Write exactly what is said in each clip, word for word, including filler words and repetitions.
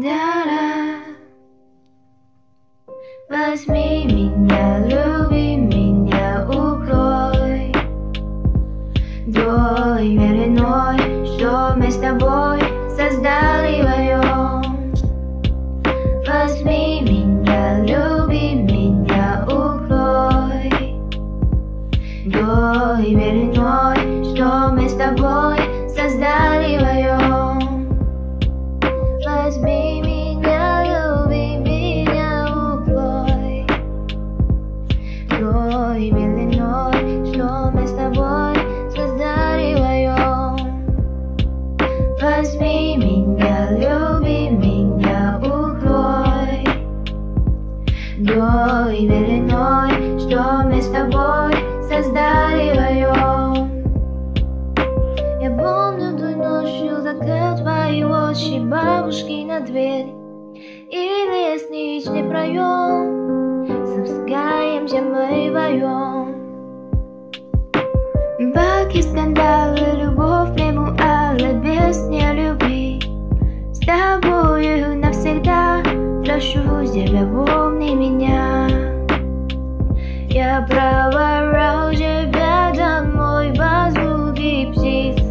Да-да. Возьми меня, люби меня, укрой той пеленой, что мы с тобой создали вдвоем. Возьми меня, люби меня, укрой той пеленой, что мы с тобой создали вдвоем. Возьми меня, люби меня, укрой той пеленой, что мы с тобой создали вдвоем. Возьми меня, люби меня, укрой той пеленой, что мы с тобой создали вдвоем. Я помню ту ночью закат твои очи, бабушки на дверь и лестничный проем. Спускаемся мы вдвоем. Баки, скандалы, любовь, приму, але без нелюбви. С тобою навсегда прошу тебя, помни меня. Я провожу тебя домой по звуки птиц.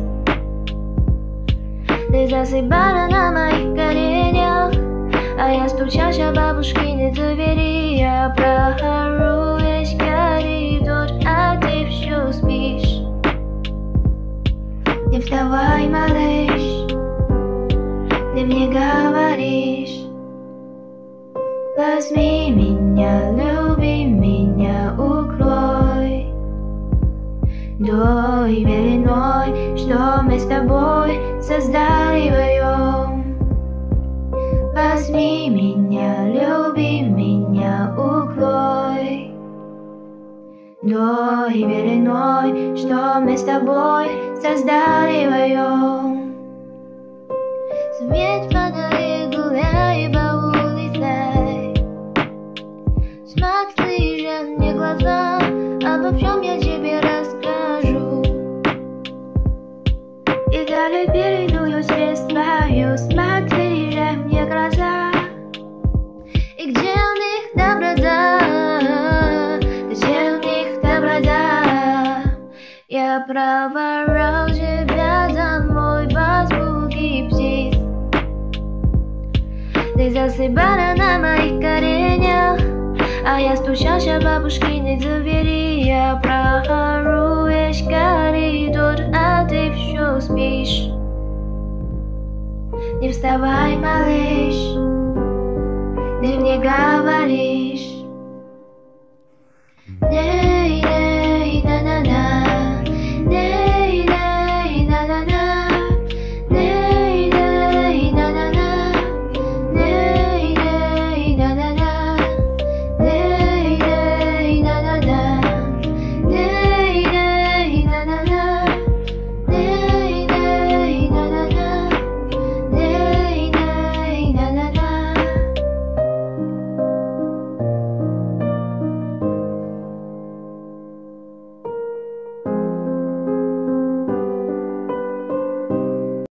Ты засыпала на моих коленях, а я стучащая бабушкиной двери. Я прохожу весь коридор, а ты все спишь. Не вставай, малыш, ты мне говоришь. Возьми меня, люби меня, укрой той пеленой, что мы с тобой создали вдвоем. Возьми меня, люби меня, укрой той пеленой, что мы с тобой создали вдвоем. Свет фонарей, гуляй по улице. Смотри же мне глаза, обо всем я тебе расскажу. И далее перейду через твою, смотри же мне глаза. И где у них доброта, где у них доброта. Я провожу тебя домой по звуки птиц. Ты засыпала на моих коленях, а я стучащая бабушкиной двери. Я прохожу весь коридор, а ты все спишь. Не вставай, малыш, ты мне говоришь.